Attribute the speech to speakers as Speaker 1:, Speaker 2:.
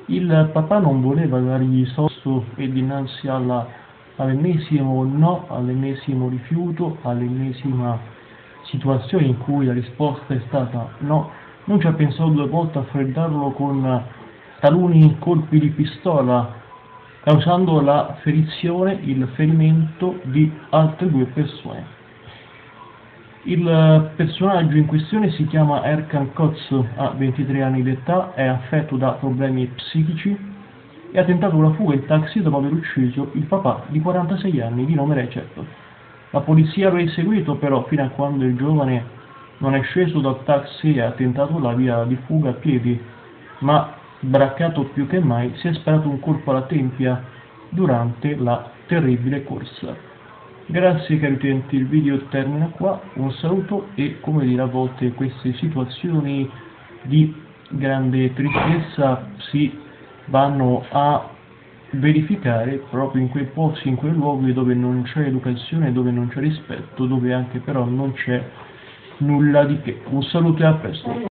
Speaker 1: Il papà non voleva dargli soldo e dinanzi all'ennesimo no, all'ennesimo rifiuto, all'ennesima situazione in cui la risposta è stata no, non ci ha pensato due volte a freddarlo con taluni colpi di pistola, causando la ferizione, il ferimento di altre due persone. Il personaggio in questione si chiama Erkan Koç, ha 23 anni d'età, è affetto da problemi psichici e ha tentato una fuga in taxi dopo aver ucciso il papà di 46 anni di nome Recep. La polizia lo ha inseguito però fino a quando il giovane non è sceso dal taxi e ha tentato la via di fuga a piedi, ma braccato più che mai si è sparato un colpo alla tempia durante la terribile corsa. Grazie cari utenti, il video termina qua, un saluto e come dire a volte queste situazioni di grande tristezza si vanno a verificare proprio in quei posti, in quei luoghi dove non c'è educazione, dove non c'è rispetto, dove anche però non c'è nulla di che. Un saluto e a presto.